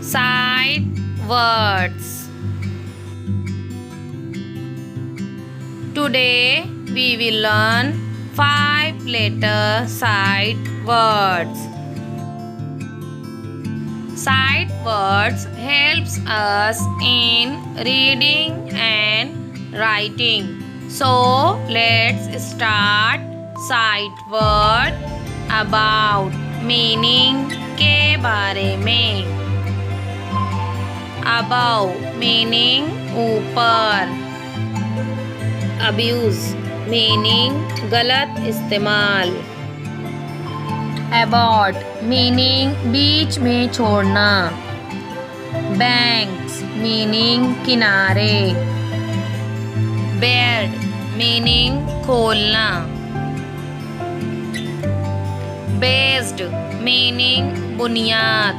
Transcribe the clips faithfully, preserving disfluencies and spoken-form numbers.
Sight words. Today we will learn five letter sight words. Sight words helps us in reading and writing. So let's start. Sight word about meaning के बारे में. Above meaning ऊपर. Abuse meaning गलत इस्तेमाल. Abort meaning बीच में छोड़ना. Banks meaning किनारे. Bed meaning खोलना. Based meaning बुनियाद.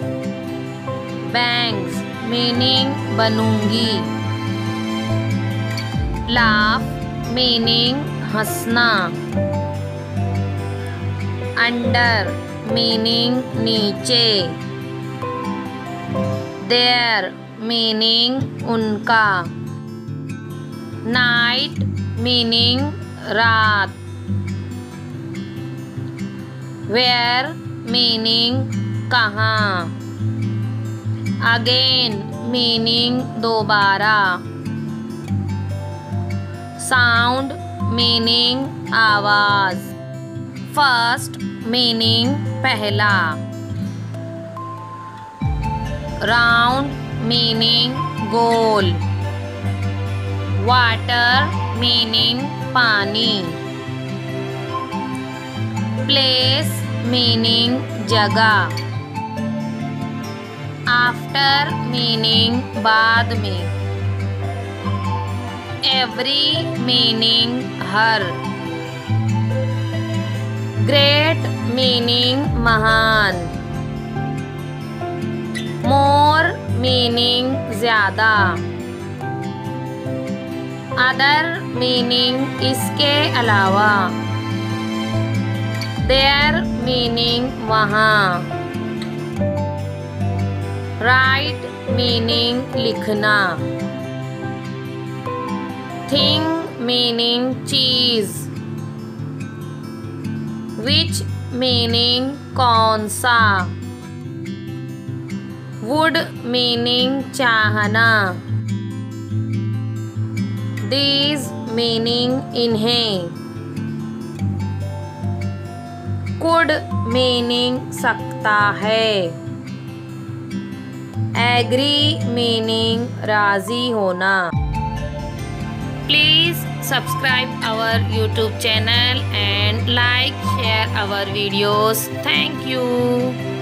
Bangs meaning बनूंगी. Laugh meaning हंसना. Under meaning नीचे. There meaning उनका. Night meaning रात. Where meaning कहाँ. Again meaning दोबारा. Sound meaning आवाज. First meaning पहला. Round meaning गोल. Water meaning पानी. Place meaning जगह. After meaning बाद में. Every meaning हर. Great meaning महान. More meaning ज़्यादा. Other meaning इसके अलावा. There meaning वहाँ. Write meaning लिखना. Thing meaning चीज. Which meaning कौन सा. Would meaning चाहना. These meaning इन्हें. Could meaning सकता है. Agree meaning राजी होना. Please subscribe our YouTube channel and like, share our videos. Thank you.